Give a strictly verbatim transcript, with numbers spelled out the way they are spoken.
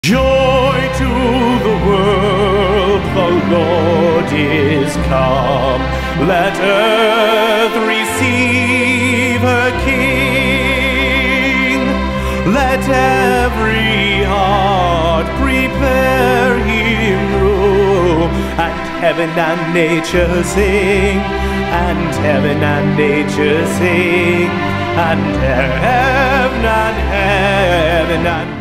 Joy to the world, the Lord is come. Let earth receive her King. Let every heart prepare him room. And heaven and nature sing. And heaven and nature sing. And heaven and heaven and